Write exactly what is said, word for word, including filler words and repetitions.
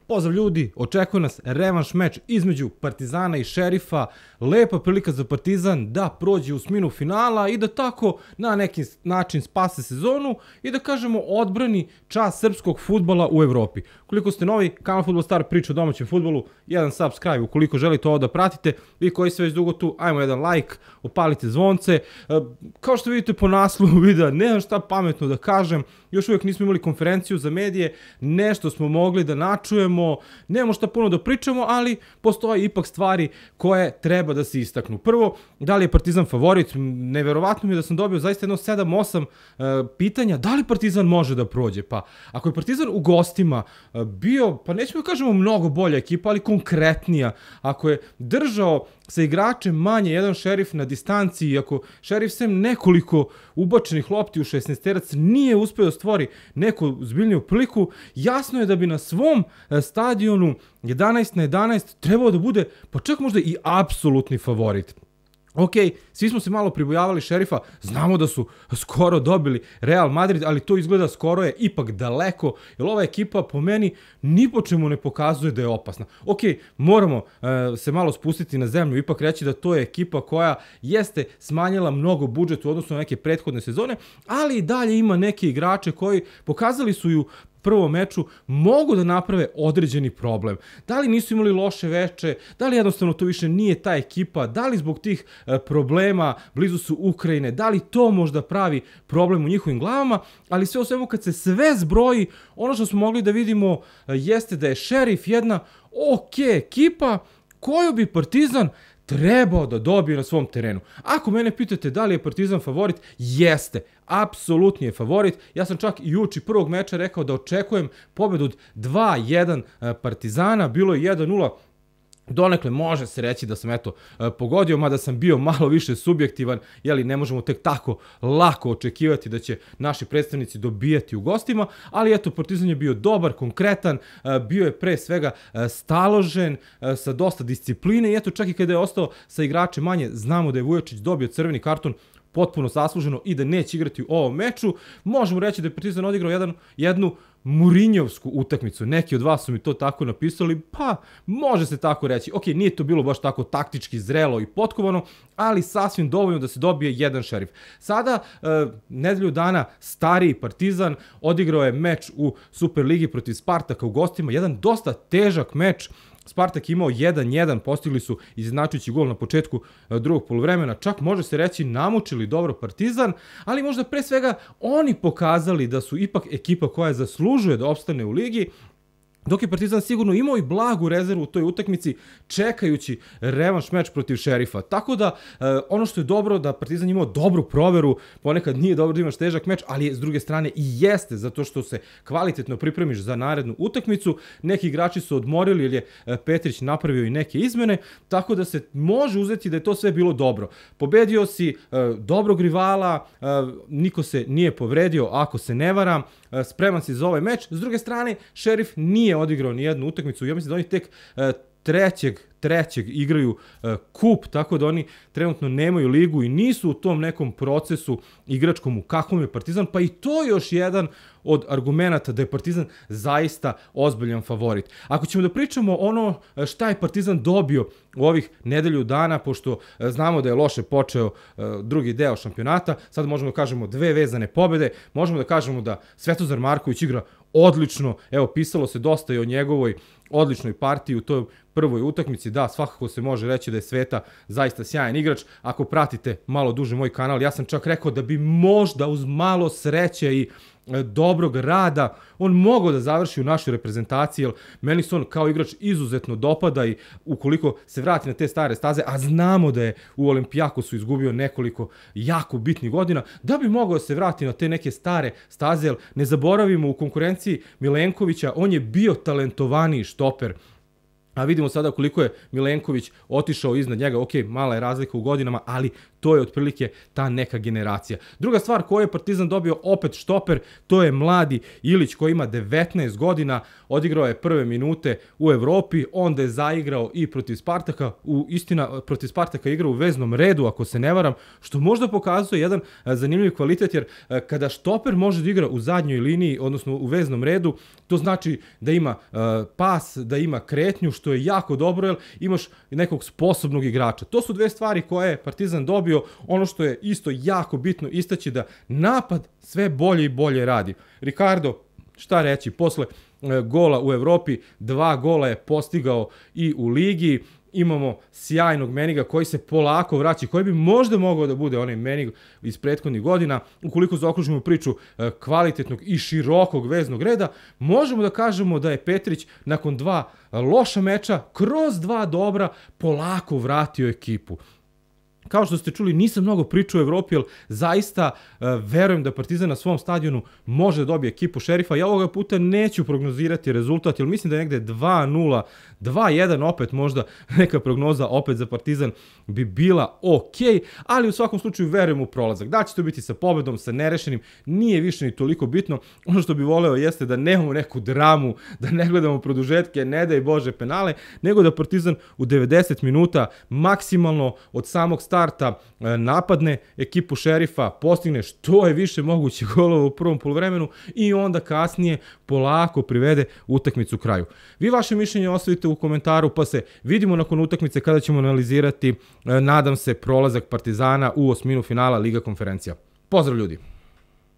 Pozdrav ljudi, očekuje nas revanš meč između Partizana i Šerifa, lepa prilika za Partizan da prođe u osminu finala i da tako na neki način spase sezonu i da kažemo odbrani čast srpskog fudbala u Evropi. Ukoliko ste novi, kanal Fudbal Star priča o domaćem fudbalu, jedan subscribe ukoliko želite ovo da pratite, vi koji ste već dugo tu, ajmo jedan like, opalite zvonce. Kao što vidite po naslovu videa, nemam šta pametno da kažem, još uvijek nismo imali konferenciju za medije, nešto smo mogli da načujemo, nemamo šta puno da pričamo, ali postoje ipak stvari koje treba da se istaknu. Prvo, da li je Partizan favorit? Neverovatno mi je da sam dobio zaista jedno sedam osam pitanja, da li Partizan može da prođe? Pa, ako je Partizan u gostima bio, pa nećemo da kažemo mnogo bolja ekipa, ali konkretnija, ako je držao sa igračem manje jedan Šerif na distanciji, iako Šerif sem nekoliko ubačenih lopti u šesnaesterac nije uspeo da stvori neku zbiljniju priliku, jasno je da bi na svom stadionu jedanaest na jedanaest trebao da bude, pa čak možda i apsolutni favorit. Ok, svi smo se malo pribojavali Šerifa, znamo da su skoro dobili Real Madrid, ali to izgleda skoro je ipak daleko, jer ova ekipa po meni ni po čemu ne pokazuje da je opasna. Ok, moramo uh, se malo spustiti na zemlju, ipak reći da to je ekipa koja jeste smanjila mnogo budžet u odnosu na neke prethodne sezone, ali i dalje ima neke igrače koji pokazali su ju prvom meču mogu da naprave određeni problem. Da li nisu imali loše veče, da li jednostavno to više nije ta ekipa, da li zbog tih e, problema blizu su Ukrajine, da li to možda pravi problem u njihovim glavama, ali sve o svemu kad se sve zbroji, ono što smo mogli da vidimo e, jeste da je Šerif jedna ok ekipa koju bi Partizan trebao da dobije na svom terenu. Ako mene pitate da li je Partizan favorit, jeste. Apsolutni je favorit. Ja sam čak i uoči prvog meča rekao da očekujem pobedu od dva jedan Partizana. Bilo je jedan nula. Donekle može se reći da sam eto pogodio, mada sam bio malo više subjektivan, jeli ne možemo tek tako lako očekivati da će naši predstavnici dobijati u gostima, ali eto Partizan je bio dobar, konkretan, bio je pre svega staložen, sa dosta discipline i eto čak i kada je ostao sa igračem manje, znamo da je Vujačić dobio crveni karton potpuno zasluženo i da neće igrati u ovom meču. Možemo reći da je Partizan odigrao jedan, jednu Murinjovsku utakmicu. Neki od vas su mi to tako napisali, pa može se tako reći. Ok, nije to bilo baš tako taktički zrelo i potkovano, ali sasvim dovoljno da se dobije jedan Šerif. Sada, e, nedelju dana, stariji Partizan odigrao je meč u Superligi protiv Spartaka u gostima, jedan dosta težak meč. Spartak imao jedan jedan, postigli su izjednačujući gol na početku drugog poluvremena, čak može se reći namučili dobro Partizan, ali možda pre svega oni pokazali da su ipak ekipa koja zaslužuje da opstane u ligi, dok je Partizan sigurno imao i blagu rezervu u toj utakmici čekajući revanš meč protiv Šerifa. Tako da e, ono što je dobro da Partizan imao dobru proveru, ponekad nije dobro da imaš težak meč, ali je s druge strane i jeste zato što se kvalitetno pripremiš za narednu utakmicu. Neki igrači su odmorili jer je Petrić napravio i neke izmene, tako da se može uzeti da je to sve bilo dobro. Pobedio si e, dobrog rivala, e, niko se nije povredio ako se ne varam, e, spreman si za ovaj meč. S druge strane, Šerif nije odigrao ni jednu utakmicu, ja mislim da oni tek e, trećeg, trećeg igraju e, kup, tako da oni trenutno nemaju ligu i nisu u tom nekom procesu igračkom u kakvom je Partizan, pa i to je još jedan od argumenata da je Partizan zaista ozbiljan favorit. Ako ćemo da pričamo ono šta je Partizan dobio u ovih nedelju dana, pošto znamo da je loše počeo e, drugi deo šampionata, sad možemo da kažemo dve vezane pobede, možemo da kažemo da Svetozar Marković igra odlično, evo pisalo se dosta i o njegovoj odličnoj partiji u toj prvoj utakmici, da, svakako se može reći da je Sveta zaista sjajan igrač. Ako pratite malo duže moj kanal, ja sam čak rekao da bi možda uz malo sreće i dobrog rada on mogao da završi u našoj reprezentaciji, jer meni se on kao igrač izuzetno dopada i ukoliko se vrati na te stare staze, a znamo da je u Olimpijakosu izgubio nekoliko jako bitnih godina, da bi mogao se vrati na te neke stare staze, jer ne zaboravimo u konkurenciji Milenkovića, on je bio talentovaniji štoper A vidimo sada koliko je Milenković otišao iznad njega, ok, mala je razlika u godinama, ali to je otprilike ta neka generacija. Druga stvar koju je Partizan dobio opet štoper, to je mladi Ilić koji ima devetnaest godina, odigrao je prve minute u Evropi, onda je zaigrao i protiv Spartaka, u, istina protiv Spartaka igrao u veznom redu, ako se ne varam, što možda pokazuje jedan zanimljiv kvalitet, jer kada štoper može da igra u zadnjoj liniji, odnosno u veznom redu, to znači da ima uh, pas, da ima kretnju, što je jako dobro, jer imaš nekog sposobnog igrača. To su dve stvari koje je Partizan dobio. Ono što je isto jako bitno istaći da napad sve bolje i bolje radi. Ricardo, šta reći, posle uh, gola u Evropi, dva gola je postigao i u ligi. Imamo sjajnog Meniga koji se polako vraća, koji bi možda mogao da bude onaj Menig iz prethodnih godina. Ukoliko zaokružimo priču kvalitetnog i širokog veznog reda, možemo da kažemo da je Petrić nakon dva loša meča, kroz dva dobra, polako vratio ekipu. Kao što ste čuli, nisam mnogo pričao o Evropi, jer zaista uh, verujem da Partizan na svom stadionu može da dobije ekipu Šerifa. Ja ovoga puta neću prognozirati rezultat, jer mislim da je negde dva nula, dva jedan opet možda neka prognoza opet za Partizan bi bila ok, ali u svakom slučaju verujem u prolazak. Da će to biti sa pobedom, sa nerešenim, nije više ni toliko bitno. Ono što bi voleo jeste da nemamo neku dramu, da ne gledamo produžetke, ne daj Bože penale, nego da Partizan u devedeset minuta maksimalno od samog starta napadne ekipu Šerifa, postigne što je više moguće golova u prvom poluvremenu i onda kasnije polako privede utakmicu kraju. Vi vaše mišljenje ostavite u komentaru, pa se vidimo nakon utakmice kada ćemo analizirati, nadam se, prolazak Partizana u osminu finala Liga konferencija. Pozdrav ljudi!